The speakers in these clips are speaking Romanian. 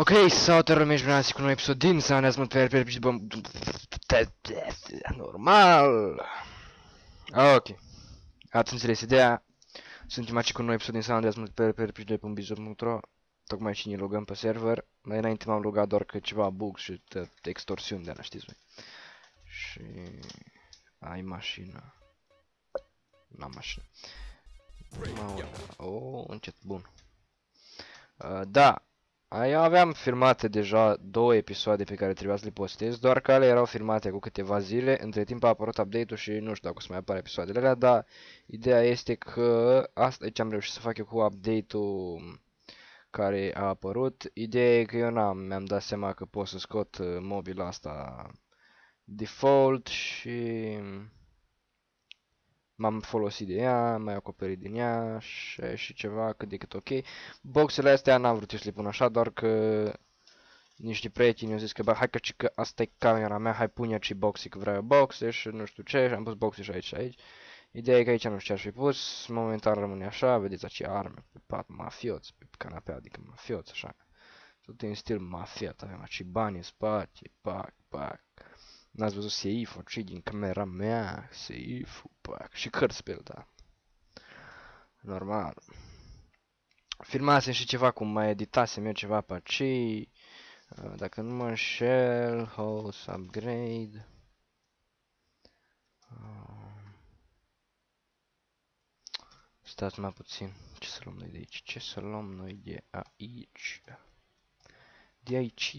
Ok, salutare lumea și bine cu un nou episod din Sandeasmă pe normal. Ok, ați înțeles ideea. Suntem aici cu un nou episod din Sandeasmă pe bizor.ro. Tocmai și ne logăm pe server. Mai înainte m-am logat doar că ceva bugs și extorsiuni de-ala, știți voi. Și ai mașină. N-am mașină. Oh, încet, bun. Da. Eu aveam filmate deja 2 episoade pe care trebuia să le postez, doar că alea erau filmate cu câteva zile, între timp a apărut update-ul și nu știu dacă o să mai apară episoadele alea, dar ideea este că asta aici am reușit să fac eu cu update-ul care a apărut. Ideea e că eu mi-am dat seama că pot să scot mobila asta default și m-am folosit de ea, mai acoperit din ea și ceva cât de cât ok. Boxele astea n-am vrut să le pun așa, doar că niște prieteni au zis că bă, hai că asta e camera mea, hai pune aici boxe, că vreau boxe și nu știu ce, și am pus boxe și aici și aici. Ideea e că aici nu știu ce aș fi pus, momentan rămâne așa, vedeți acei arme pe pat, mafioți, pe canapea, adică mafioți, așa. Tot în stil mafiat, avem acei bani în spate, pac, pac. N-ați văzut seiful, ce din camera mea, seiful, pac, și cărți pe el, da. Normal. Filmasem și ceva cum mai editasem eu ceva pe acei. Dacă nu mă înșel, house upgrade. Stați mai puțin. Ce să luăm noi de aici? Ce să luăm noi de aici? De aici.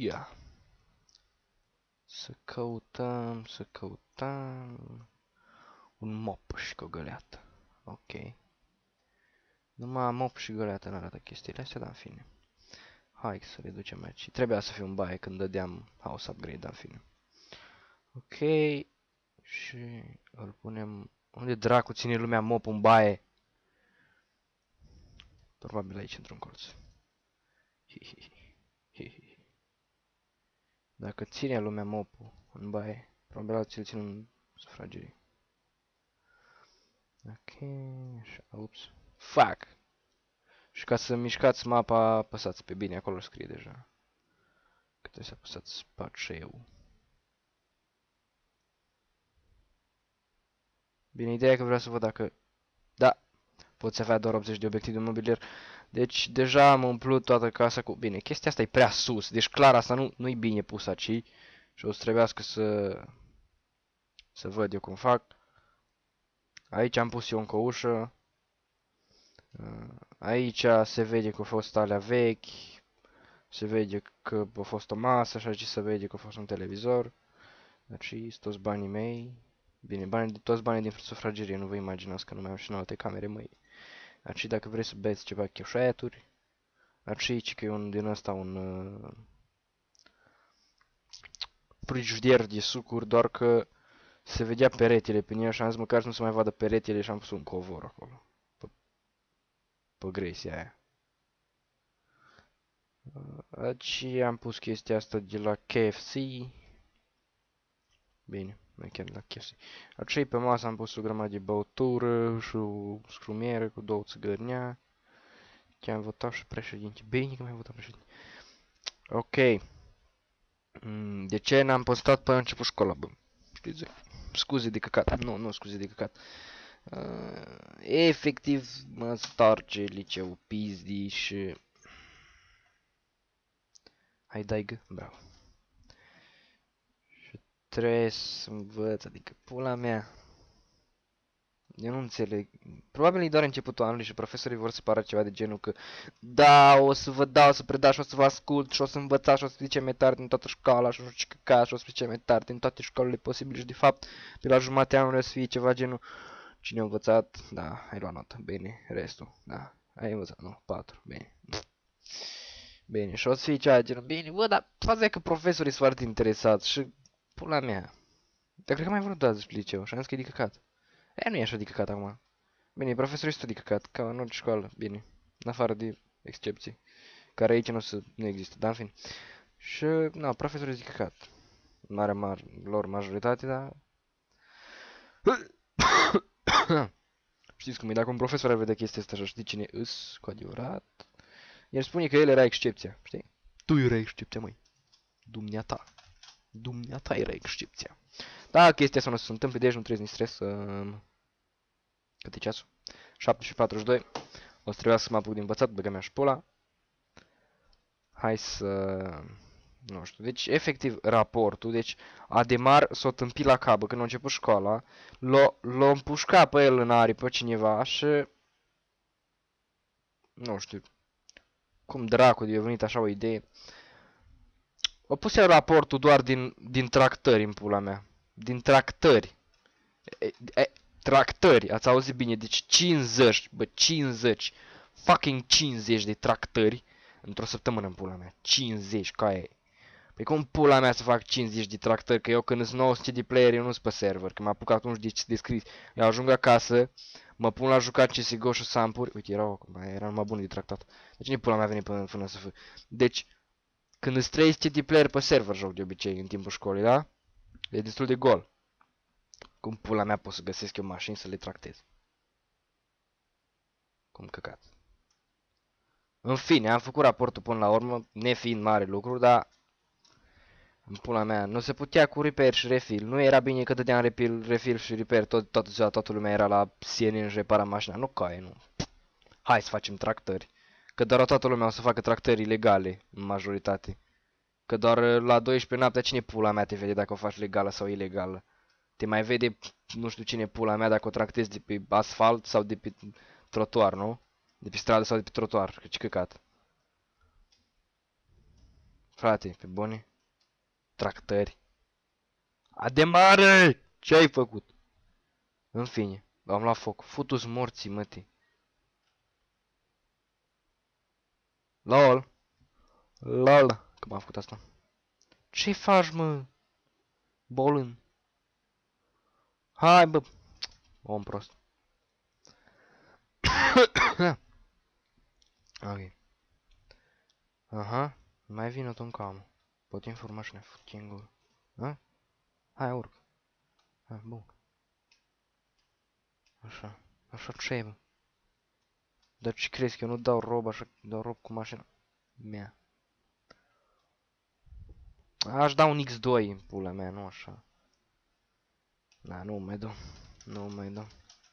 Să căutăm, un mop și o găleată. Ok. Numai mop și găleată nu arată chestiile astea, dar în fine. Hai să le ducem aici. Trebuia să fie un baie când dădeam house upgrade, dar în fine. Ok. Și îl punem... Unde dracu ține lumea mop în baie? Probabil aici într-un colț. Dacă ține lumea mopul în baie, probabil ți-l țin în sufragerie. Ok, așa, ups. Fuck! Și ca să mișcați mapa, apăsați pe bine, acolo scrie deja. Că trebuie să apăsați spaceu. Bine, ideea e că vreau să văd dacă... Da! Poți avea doar 80 de obiective de mobilier. Deci deja am umplut toată casa cu... Bine, chestia asta e prea sus. Deci clar asta nu-i bine pus aici. Și o să trebuiască să văd eu cum fac. Aici am pus eu încă o ușă. Aici se vede că au fost alea vechi. Se vede că a fost o masă și aici se vede că a fost un televizor. Deci sunt toți banii mei. Bine, toți banii din sufragerie, nu vă imaginați că nu mai am și în alte camere, măi. Aici dacă vrei să beți ceva cheșeturi. Aici că e un din ăsta un frigider de sucuri, doar că se vedea peretele pe el și am zis măcar să nu se mai vadă peretele și am pus un covor acolo. Pe gresia aia. Aici am pus chestia asta de la KFC. Bine, nu chiar de la KFC. Aici pe masă am pus o grămadă de băutură și o scrumieră cu 2 țigărnea. Chiar am votat și președinte. Bine că mai votat președinte. Ok. De ce n-am postat până început școala, bă? Știți? Scuze de căcat. Nu scuze de căcat. Efectiv mă starge liceu pizdi și... Hai dai gă, bravo. Și trebuie să învăț, adică pula mea. Eu nu înțeleg. Probabil e doar începutul anului și profesorii vor să pară ceva de genul că da, o să vă dau să predau și o să vă ascult și o să învățați și o să zice mai tare din toată școala și o să căcați și o să zice mai tare din toate școlile posibile și de fapt pe la jumătatea anului o să fie ceva genul cine a învățat, da, ai luat notă, bine, restul, da, ai învățat, nu, 4, bine. Bine, și o să fie ceva genul, bine, bă, dar faza e că profesorii sunt foarte interesați și pula mea. Dar cred că mai vrut dat despre liceu și am zis că e de căcat. Nu e așa de căcat acum. Bine, profesorii sunt de căcat, ca în orice școală, bine. În afară de excepții, care aici nu există, dar în fin. Și, nu, profesorii sunt de căcat. Lor majoritate, dar... Știți cum e, dacă un profesor ar vedea chestia asta și știi cine îs cu adevărat, el spune că el era excepția, știi? Tu era excepția, măi. Dumneata. Dumneata era excepția. Da, chestia asta nu se întâmplă, deci nu trebuie să ne stres. Cât e ceasul? 7:42. O să trebuiască să mă apuc de învățat, băga mea și pula. Hai să... Nu știu, deci efectiv raportul, deci Ademar s-o tâmpi la cabă când a început școala, l-a împușcat pe el în aripă cineva și... Nu știu, cum dracu de a venit așa o idee. O pus el raportul doar din tractări în pula mea. Din tractări. Tractări, ați auzit bine, deci 50, bă, 50. Fucking 50 de tractări într-o săptămână în pula mea. 50, ca e. Păi cum pula mea să fac 50 de tractări, că eu când sunt 900 de player, eu nu sunt pe server, că m-a apucat atunci de scris. Eu ajung acasă, mă pun la jucat CSGO și sampuri. Uite, era numai bun de tractat. Deci nici pula mea a venit până să fac. Deci, când îți 300 de player pe server joc de obicei în timpul școlii, da? E destul de gol. Cum pula mea pot să găsesc eu mașini să le tractez? Cum căcat. În fine, am făcut raportul până la urmă, nefiind mare lucru, dar... În pula mea, nu se putea cu repair și refill. Nu era bine că dădeam refill și repair toată ziua, toată lumea era la CNN și repara mașina. Nu caie, nu. Hai să facem tractări. Că doar toată lumea o să facă tractări ilegale, în majoritate. Că doar la 12 noaptea cine pula mea te vede dacă o faci legală sau ilegală? Te mai vede nu știu cine pula mea dacă o tractezi de pe asfalt sau de pe trotuar, nu? De pe stradă sau de pe trotuar, că ce căcat. Frate, pe bune? Tractări. Ademare! Ce ai făcut? În fine, am luat foc. Futu-s morții, mătii. LOL. LOL. Că m-am făcut asta. Ce faci, mă? Bolân. Hai, bă. Om prost. Ok. Aha. Mai vină tu în camă. Pot informa și ne fut în gură. Ha? Hai, urc. Ha, bun. Așa. Așa ce bă? Dar ce crezi că eu nu dau rob așa, dau rob cu mașina mea? Aș da un X2 în pula mea, nu așa. Da, nu mai dau. Nu mai dau.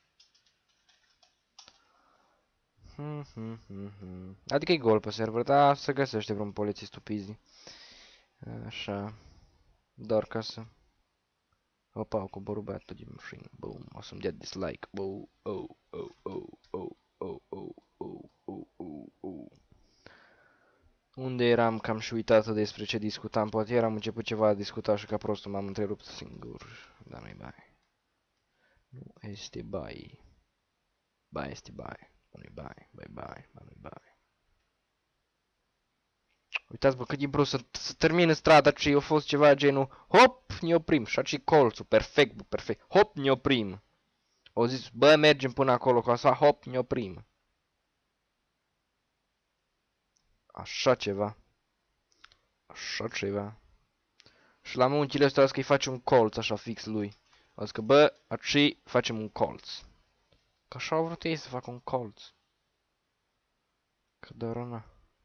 Adică e gol pe server, dar se găsește vreun polițist stupizi. Așa. Doar ca să... Opa, au coborât băiatul din mașină. Boom, o să-mi dea dislike. Boom, oh, oh, oh, oh, oh, oh, oh, oh, oh, oh. Unde eram că am și uitat despre ce discutam. Poate eram început ceva a discuta și ca prostul m-am întrerupt singur. Dar nu-i bai. Nu este bai. Bai este bai. Nu-i bai, bai, nu-i bai. Uitați bă cât e brusc să termină strada și a fost ceva genul hop, ne oprim și aici colțul, perfect bă, perfect, hop, ne oprim. Au zis bă mergem până acolo ca să hop, ne oprim. Așa ceva. Așa ceva. Și la muncile astea că îi face un colț așa fix lui. O zis că bă, aici facem un colț. Că așa au vrut ei să facă un colț. Că doar una.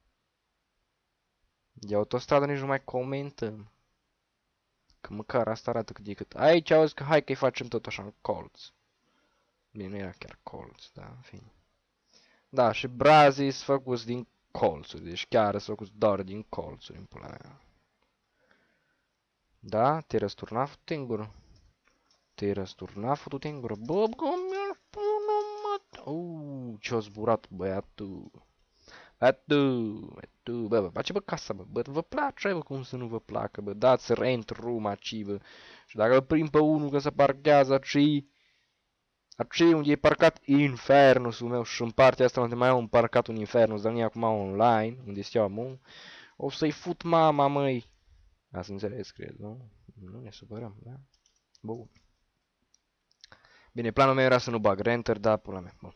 De autostradă nici nu mai comentăm. Că măcar asta arată cât de cât. Aici auzi că hai că-i facem tot așa în colț. Bine, nu era chiar colț, da, în fine. Da, și brazii sunt făcuți din colțuri. Deci chiar sunt făcuți doar din colțuri, în pula mea. Da? Te-ai răsturnat, fătu-te în gură. Te-ai răsturnat, fătu-te în gură. Bă, cum mi-a spune, mă? Ce-a zburat băiatul. Bă, face bă casa, bă, vă place, bă, cum să nu vă placă, bă, dați rent room aici, bă, și dacă îl prind pe unul că se parchează aici unde e parcat infernusul meu și în partea asta unde mai au un parcat un infernus, dar nu e acum online, unde steaua mu, o să-i fut mama, măi. Ați înțeles, cred, nu? Nu ne supărăm, da? Bun. Bine, planul meu era să nu bag renter, dar pula mea, bă.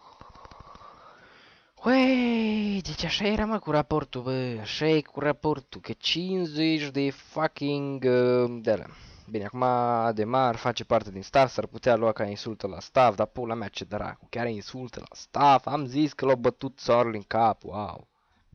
Uei, deci așa era mă cu raportul, bă, așa e cu raportul, că 50 de fucking de-alea. Bine, acum Ademar face parte din staff, s-ar putea lua ca insultă la staff, dar pula mea ce dracu, chiar insultă la staff, am zis că l-a bătut țarul în cap, wow.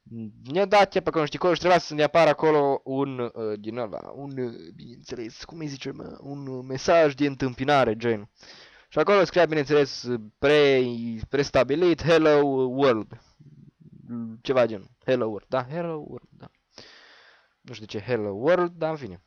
Ne-a dat ea pe acolo, știi, acolo și trebuia să ne apară acolo un, din ăla, bineînțeles, cum îi zice, mă, un mesaj de întâmpinare, gen. Și acolo scria, bineînțeles, prestabilit, hello world. Ceva genul, hello world, da, hello world, da. Nu știu de ce hello world, dar în fine.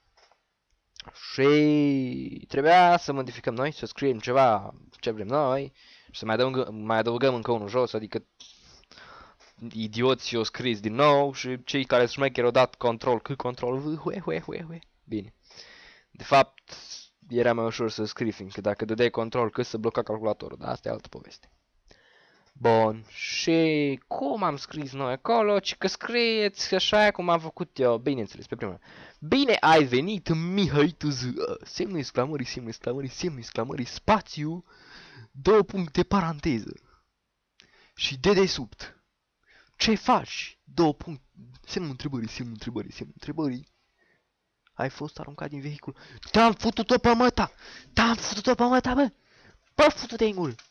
Și trebuia să modificăm noi, să scriem ceva ce vrem noi și să mai adăugăm încă unul jos, adică idioții o scris din nou și cei care șmecheri au dat control C, control V, hue. Bine. De fapt, era mai ușor să scrii, fiindcă dacă dădeai control C se bloca calculatorul, dar asta e altă poveste. Bun, și cum am scris noi acolo, ci că scrieți așa cum am făcut eu, bineînțeles, pe prima. Bine ai venit, Mihai Tuz, semnul exclamării, spațiu, 2 puncte paranteză. Și dedesubt. Ce faci? 2 puncte, semnul întrebării. Ai fost aruncat din vehicul. Te-am futut-o pe măta, bă! Bă, futu-te în gură!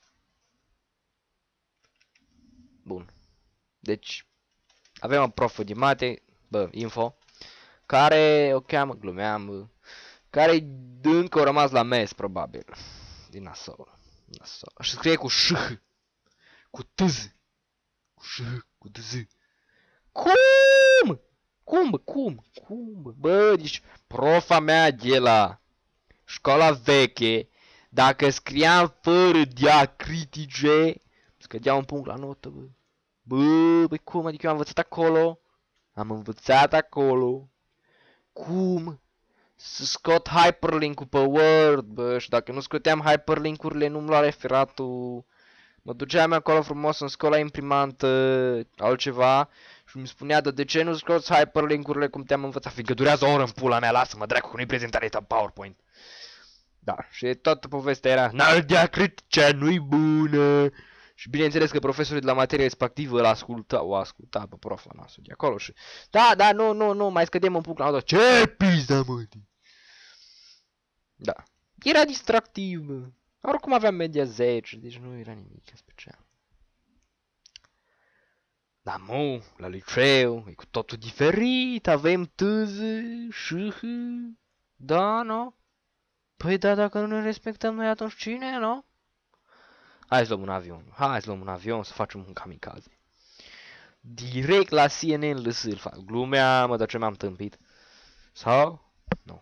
Bun. Deci, avem o profă de mate, info, care o cheamă, glumeam, care încă a rămas la mes, probabil. Din nasol. Și scrie cu ș, cu tz, cu ș, cu tz. Cum? Bă, deci, profa mea de la școala veche, dacă scriam fără diacritice, scădea un punct la notă, bă. Băi, cum? Adică eu am învățat acolo. Cum? Să scot hyperlink-ul pe Word, bă, și dacă nu scoteam hyperlink-urile, nu-mi lua referatul. Mă duceam acolo frumos în scola imprimantă, altceva, și mi spunea, de ce nu scoți hyperlink-urile cum te-am învățat? Fiindcă durează o oră în pula mea, lasă-mă, dracu, că nu-i prezentare ta PowerPoint. Da, și toată povestea era, n-ar diacritice, nu-i bună. Și bineînțeles că profesorul de la materie respectivă o asculta pe profa noastră de acolo și... Da, nu, mai scădem un punct la notă. Ce pizda, mă? Da. Era distractiv, bă. Oricum aveam media 10, deci nu era nimic special. Dar mă, la liceu, e cu totul diferit, avem tâz, șh, da, nu? Păi da, dacă nu ne respectăm noi atunci cine, nu? Hai să luăm un avion, să facem un kamikaze. Direct la CNN lăsâl fac. Glumea, mă, dar ce m-am tâmpit. Sau? Nu.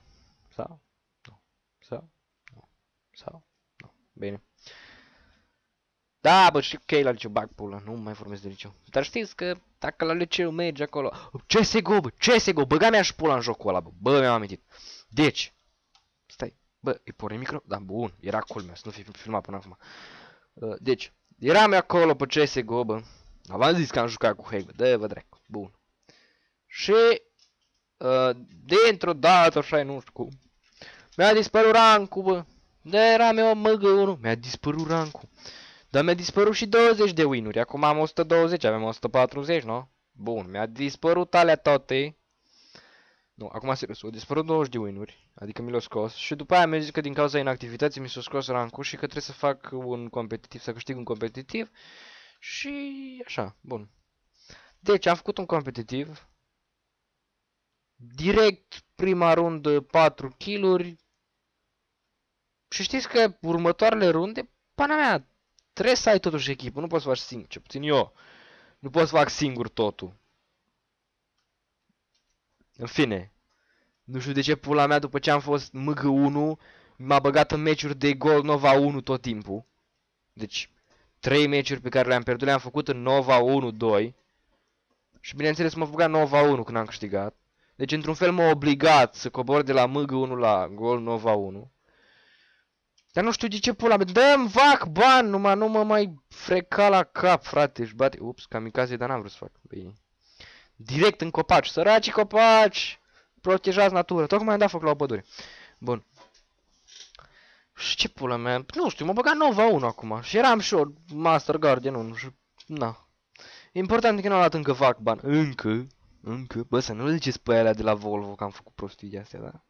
Sau? Bine. Da, bă, știu că e la liceu, bag pula, nu mai formez de liceu. Dar știți că dacă la liceu mergi acolo... CSGO, băga mea și pula în jocul ăla, bă, mi-am amintit. Deci, stai, bă, îi porni micro? Da, bun, era culmea, să nu fi filmat până acum. Deci, eram acolo pe CSGO, bă. V-am zis că am jucat cu hack, bă, vă dracu, bun. Și, dintr-o dată, așa, nu știu cum, mi-a dispărut rancul, bă. De eram eu MG1, mi-a dispărut rancul. Dar mi-a dispărut și 20 de win-uri, acum am 120, avem 140, nu? Bun, mi-a dispărut alea toate. Nu, acum serios, au dispărut 20 de win-uri, adică mi l-au scos. Și după aia mi-a zis că din cauza inactivității mi s-a scos rancul și că trebuie să fac un competitiv, să câștig un competitiv. Și așa, bun. Deci am făcut un competitiv. Direct prima rundă 4 kill-uri. Și știți că următoarele runde, pana mea, trebuie să ai totuși echipă, nu poți să faci singur, ce puțin eu. Nu pot să fac singur totul. În fine. Nu știu de ce pula mea după ce am fost MG1 m-a băgat în meciuri de gol Nova 1 tot timpul. Deci 3 meciuri pe care le-am pierdut le-am făcut în Nova 1-2. Și bineînțeles m-a băgat Nova 1 când am câștigat. Deci într-un fel m-a obligat să cobor de la MG1 la gol Nova 1. Dar nu știu de ce pula mea. Dă-mi vac bani, numai nu mă mai freca la cap, frate. Și bate. Ups, kamikaze, dar n-am vrut să fac. Bine. Direct în copaci. Săracii copaci! Protejați natura. Tocmai am dat foc la o pădure. Bun. Și ce pula mea? Nu știu, m-a băgat Nova 1 acum. Și eram și eu Master Guardian 1. Și... na. Important e că nu am dat încă fac bani. Încă. Bă, să nu le ziceți pe alea de la Volvo că am făcut prostii de astea, da?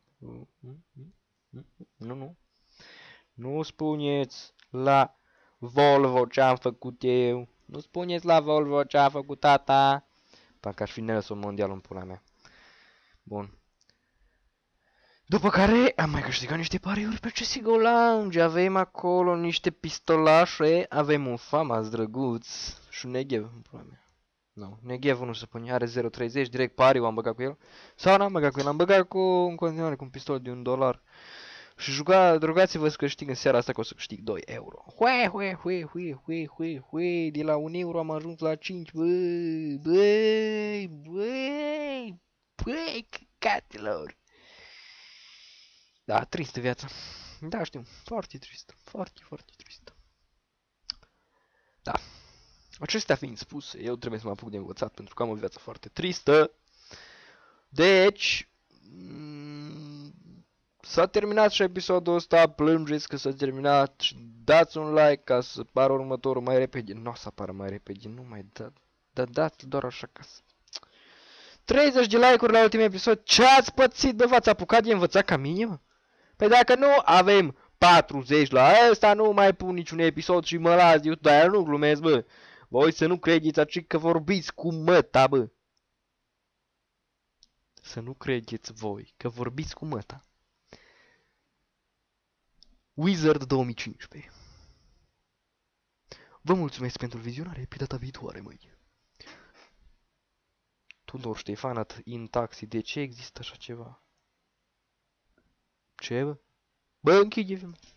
Nu. Nu spuneți la Volvo ce am făcut eu. Nu spuneți la Volvo ce a făcut tata. Parcă aș fi Nelson Mondial în pula mea. Bun. După care am mai câștigat niște pariuri pe CSGO Lounge. Avem acolo niște pistolașe. Avem un FAMAS drăguț și un Negev în pula mea. Nu, Negev nu se pune, are 0.30, direct pariu am băgat cu el. Sau n-am băgat cu el, am băgat cu, în continuare cu un pistol de $1. Și rugați-vă să câștig în seara asta că o să câștig 2 euro. Hui, de la 1 euro am ajuns la 5, băi, căcatelor. Da, tristă viața. Da, știu, foarte tristă, foarte tristă. Da. Acestea fiind spuse, eu trebuie să mă apuc de învățat pentru că am o viață foarte tristă. Deci, s-a terminat și episodul ăsta, plângeți că s-a terminat și dați un like ca să apară următorul mai repede. Nu o să apară mai repede, nu mai dați doar așa ca să... 30 de like-uri la ultimul episod, ce ați pățit, bă, v-ați apucat de învățat ca mine, mă? Păi dacă nu, avem 40 la ăsta, nu mai pun niciun episod și mă las de YouTube, dar nu glumesc, bă. Voi să nu credeți aici că vorbiți cu măta, bă. Să nu credeți voi că vorbiți cu măta. Wizard 2015. Vă mulțumesc pentru vizionare, pe data viitoare, măi. Tudor Ștefanat in taxi, de ce există așa ceva? Ce, bă? Bă, închide filmul.